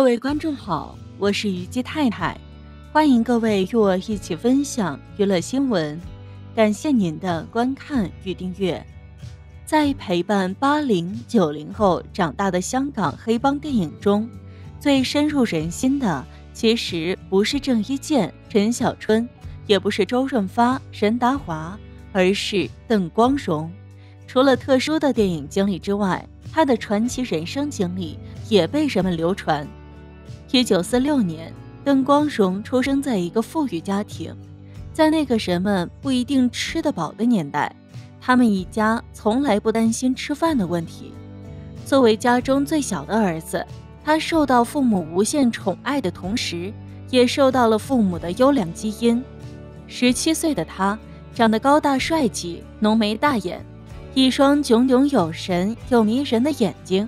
位观众好，我是虞姬太太，欢迎各位与我一起分享娱乐新闻，感谢您的观看与订阅。在陪伴80、90后长大的香港黑帮电影中，最深入人心的其实不是郑伊健、陈小春，也不是周润发、任达华，而是邓光荣。除了特殊的电影经历之外，他的传奇人生经历也被人们流传。1946年，邓光荣出生在一个富裕家庭，在那个人们不一定吃得饱的年代，他们一家从来不担心吃饭的问题。作为家中最小的儿子，他受到父母无限宠爱的同时，也受到了父母的优良基因。17岁的他长得高大帅气，浓眉大眼，一双炯炯有神又迷人的眼睛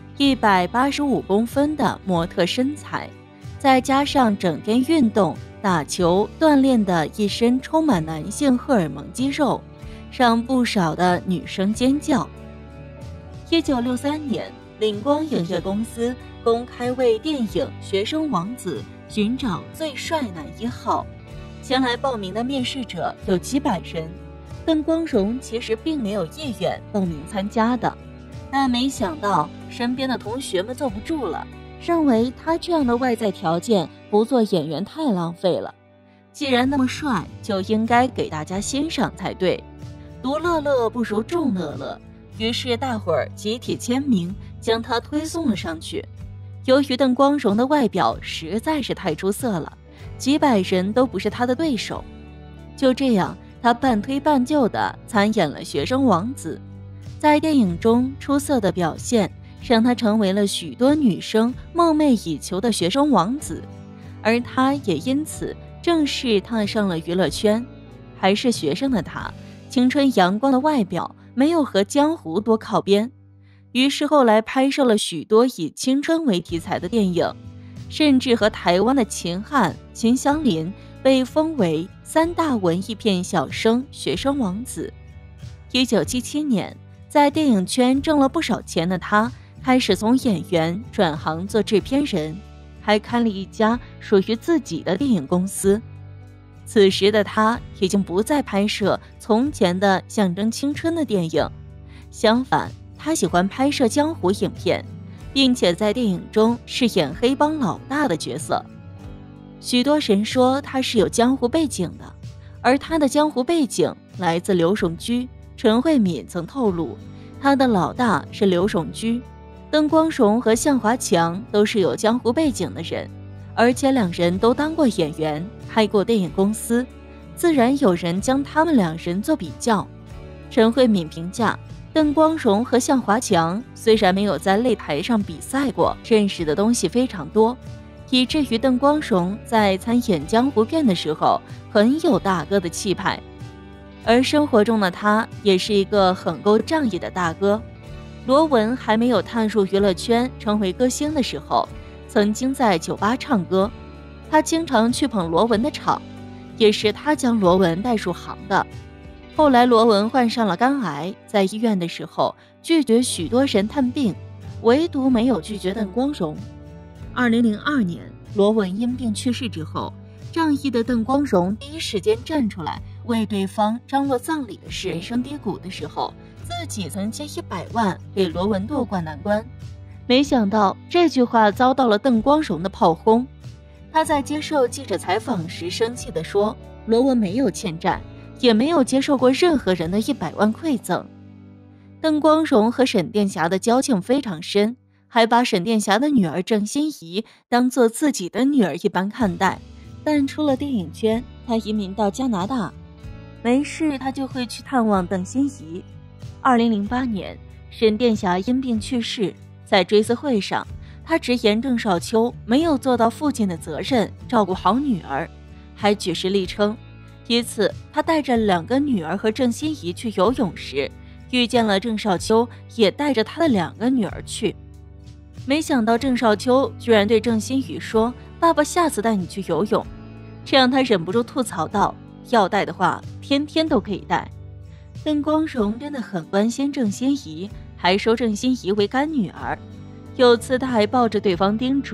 ，185公分的模特身材，再加上整天运动、打球、锻炼的一身充满男性荷尔蒙肌肉，让不少的女生尖叫。1963年，领光影业公司公开为电影《学生王子》寻找最帅男1号，前来报名的面试者有几百人。邓光荣其实并没有意愿报名参加的，但没想到身边的同学们坐不住了，认为他这样的外在条件不做演员太浪费了，既然那么帅，就应该给大家欣赏才对。独乐乐不如众乐乐，于是大伙儿集体签名，将他推送了上去。由于邓光荣的外表实在是太出色了，几百人都不是他的对手。就这样，他半推半就地参演了《学生王子》。在电影中出色的表现，让他成为了许多女生梦寐以求的学生王子，而他也因此正式踏上了娱乐圈。还是学生的他，青春阳光的外表没有和江湖多靠边，于是后来拍摄了许多以青春为题材的电影，甚至和台湾的秦汉、秦祥林被封为3大文艺片小生学生王子。1977年，在电影圈挣了不少钱的他，开始从演员转行做制片人，还开了一家属于自己的电影公司。此时的他已经不再拍摄从前的象征青春的电影，相反，他喜欢拍摄江湖影片，并且在电影中饰演黑帮老大的角色。许多人说他是有江湖背景的，而他的江湖背景来自刘荣居。陈慧敏曾透露，他的老大是刘荣居。邓光荣和向华强都是有江湖背景的人，而且两人都当过演员，开过电影公司，自然有人将他们两人做比较。陈慧敏评价，邓光荣和向华强虽然没有在擂台上比赛过，认识的东西非常多，以至于邓光荣在参演江湖片的时候很有大哥的气派，而生活中的他也是一个很够仗义的大哥。罗文还没有踏入娱乐圈成为歌星的时候，曾经在酒吧唱歌，他经常去捧罗文的场，也是他将罗文带入行的。后来罗文患上了肝癌，在医院的时候拒绝许多人探病，唯独没有拒绝邓光荣。2002年，罗文因病去世之后，仗义的邓光荣第一时间站出来为对方张罗葬礼的事。人生低谷的时候，自己曾借100万给罗文渡过难关，没想到这句话遭到了邓光荣的炮轰。他在接受记者采访时生气地说，罗文没有欠债，也没有接受过任何人的100万馈赠。邓光荣和沈殿霞的交情非常深，还把沈殿霞的女儿郑欣宜当作自己的女儿一般看待。但出了电影圈，他移民到加拿大，没事他就会去探望邓欣宜。2008年，沈殿霞因病去世，在追思会上，他直言郑少秋没有做到父亲的责任，照顾好女儿，还举事力称，一次他带着2个女儿和郑欣宜去游泳时，遇见了郑少秋也带着他的2个女儿去。没想到郑少秋居然对郑欣宜说，爸爸下次带你去游泳，这让他忍不住吐槽道，要带的话天天都可以带。邓光荣真的很关心郑欣宜，还收郑欣宜为干女儿。有次他还抱着对方叮嘱，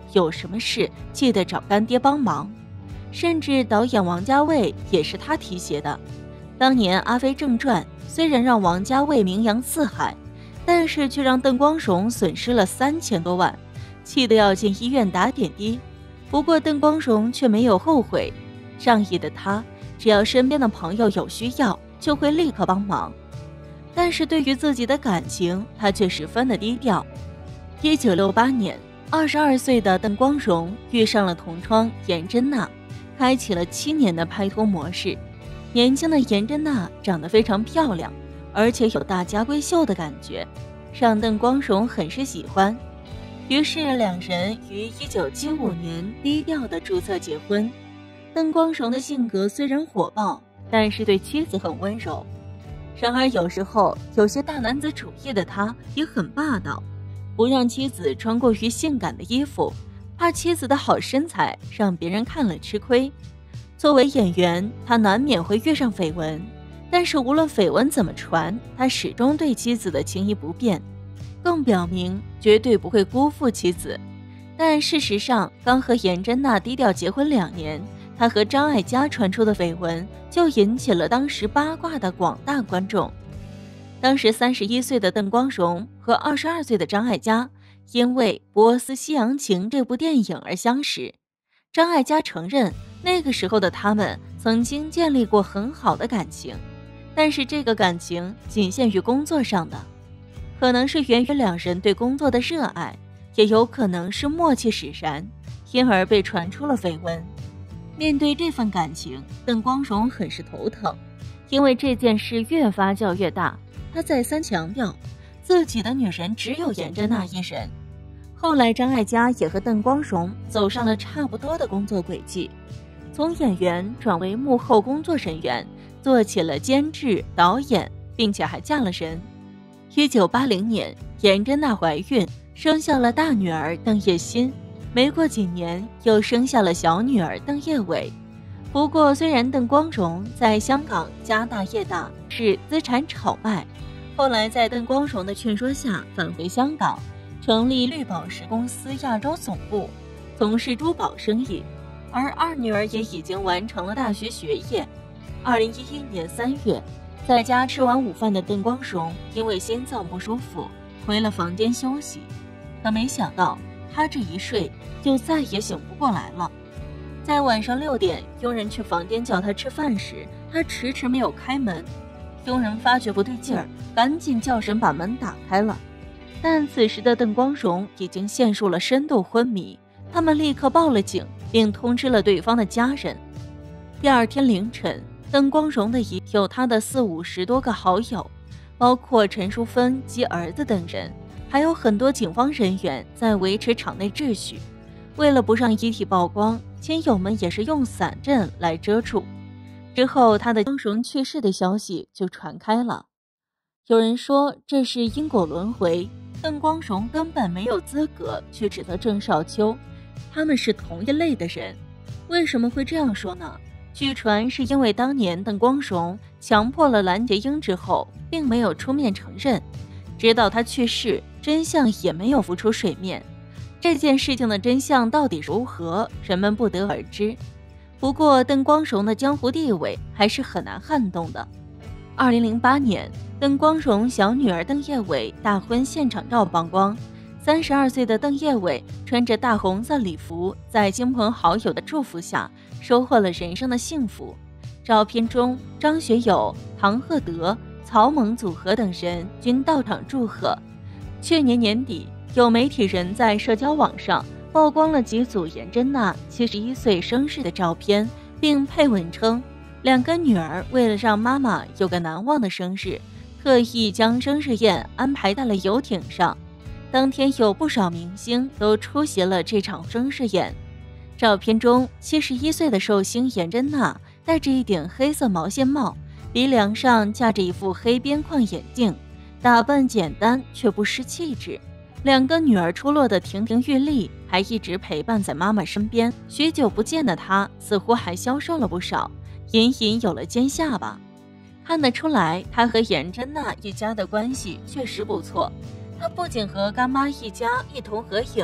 有什么事记得找干爹帮忙。甚至导演王家卫也是他提携的。当年《阿飞正传》虽然让王家卫名扬四海，但是却让邓光荣损失了3000多万，气得要进医院打点滴。不过邓光荣却没有后悔，仗义的他只要身边的朋友有需要，就会立刻帮忙。但是对于自己的感情，他却十分的低调。1968年，22岁的邓光荣遇上了同窗颜真娜，开启了7年的拍拖模式。年轻的颜真娜长得非常漂亮，而且有大家闺秀的感觉，让邓光荣很是喜欢。于是两人于1975年低调的注册结婚。邓光荣的性格虽然火爆，但是对妻子很温柔。然而有时候有些大男子主义的他也很霸道，不让妻子穿过于性感的衣服，怕妻子的好身材让别人看了吃亏。作为演员，他难免会遇上绯闻，但是无论绯闻怎么传，他始终对妻子的情谊不变，更表明绝对不会辜负妻子。但事实上，刚和颜真娜低调结婚2年，他和张艾嘉传出的绯闻就引起了当时八卦的广大观众。当时31岁的邓光荣和22岁的张艾嘉因为《波斯西洋情》这部电影而相识。张艾嘉承认，那个时候的他们曾经建立过很好的感情，但是这个感情仅限于工作上的，可能是源于两人对工作的热爱，也有可能是默契使然，因而被传出了绯闻。面对这份感情，邓光荣很是头疼，因为这件事越发酵越大。他再三强调，自己的女人只有颜真娜一人。后来张艾嘉也和邓光荣走上了差不多的工作轨迹，从演员转为幕后工作人员，做起了监制、导演，并且还嫁了人。1980年，颜真娜怀孕，生下了大女儿邓叶欣，没过几年又生下了小女儿邓叶伟。不过虽然邓光荣在香港家大业大，是资产炒卖，后来在邓光荣的劝说下返回香港，成立绿宝石公司亚洲总部，从事珠宝生意。而二女儿也已经完成了大学学业。2011年3月，在家吃完午饭的邓光荣因为心脏不舒服回了房间休息，可没想到他这一睡就再也醒不过来了。在晚上6点，佣人去房间叫他吃饭时，他迟迟没有开门。佣人发觉不对劲儿，赶紧叫人把门打开了。但此时的邓光荣已经陷入了深度昏迷，他们立刻报了警，并通知了对方的家人。第二天凌晨，邓光荣的有他的40-50多个好友，包括陈淑芬及儿子等人，还有很多警方人员在维持场内秩序。为了不让遗体曝光，亲友们也是用伞阵来遮住。之后他的光荣去世的消息就传开了。有人说这是因果轮回，邓光荣根本没有资格去指责郑少秋，他们是同一类的人。为什么会这样说呢？据传是因为当年邓光荣强迫了蓝洁瑛之后，并没有出面承认，直到他去世，真相也没有浮出水面。这件事情的真相到底如何，人们不得而知。不过邓光荣的江湖地位还是很难撼动的。2008年，邓光荣小女儿邓叶伟大婚现场照曝光。32岁的邓叶伟穿着大红色礼服，在亲朋好友的祝福下，收获了人生的幸福。照片中，张学友、唐鹤德、曹猛组合等人均到场祝贺。去年年底，有媒体人在社交网上曝光了几组颜真娜71岁生日的照片，并配文称，两个女儿为了让妈妈有个难忘的生日，特意将生日宴安排在了游艇上。当天有不少明星都出席了这场生日宴。照片中，71岁的寿星颜真娜戴着一顶黑色毛线帽，鼻梁上架着一副黑边框眼镜，打扮简单却不失气质。两个女儿出落得亭亭玉立，还一直陪伴在妈妈身边。许久不见的她似乎还消瘦了不少，隐隐有了尖下巴。看得出来，她和颜真娜一家的关系确实不错。她不仅和干妈一家一同合影，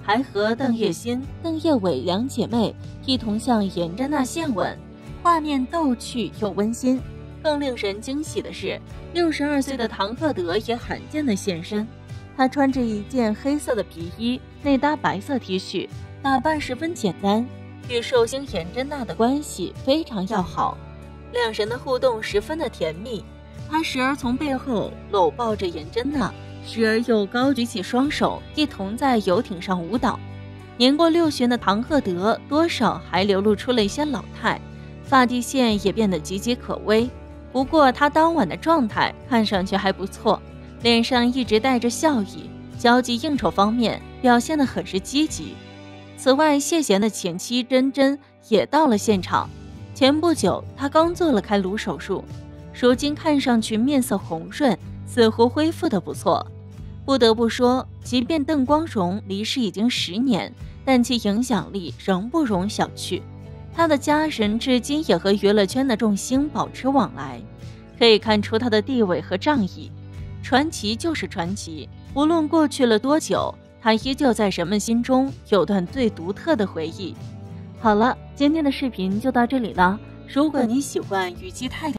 还和邓叶欣、邓叶伟两姐妹一同向颜真娜献吻，画面逗趣又温馨。更令人惊喜的是，62岁的唐鹤德也罕见的现身。他穿着一件黑色的皮衣，内搭白色 T 恤，打扮十分简单，与寿星颜真娜的关系非常要好，两人的互动十分的甜蜜。他时而从背后搂抱着颜真娜，时而又高举起双手，一同在游艇上舞蹈。年过60的唐鹤德多少还流露出了一些老态，发际线也变得岌岌可危。不过他当晚的状态看上去还不错，脸上一直带着笑意，交际应酬方面表现得很是积极。此外，谢贤的前妻珍珍也到了现场。前不久她刚做了开颅手术，如今看上去面色红润，似乎恢复得不错。不得不说，即便邓光荣离世已经10年，但其影响力仍不容小觑。他的家人至今也和娱乐圈的众星保持往来，可以看出他的地位和仗义。传奇就是传奇，无论过去了多久，他依旧在人们心中有段最独特的回忆。好了，今天的视频就到这里了。如果你喜欢虞姬太太